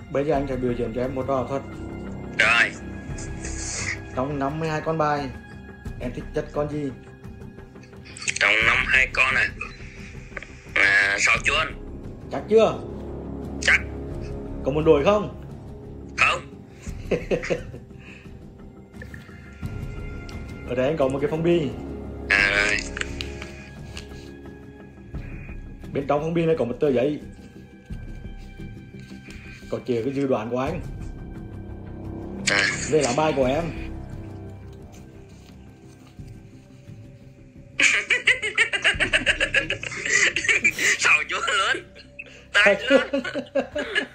Bây giờ anh sẽ biểu diễn cho em một trò ảo thuật. Rồi. Trong 52 con bài, em thích nhất con gì? Trong 52 con này, sò chuôn. Chắc chưa? Chắc. Có muốn đổi không? Không. Ở đây anh có một cái phong bì. Rồi. Bên trong phong bì này có một tờ giấy, có chứa cái dự đoán của anh về lá bài của em. Sò chuôn luôn. Tay luôn.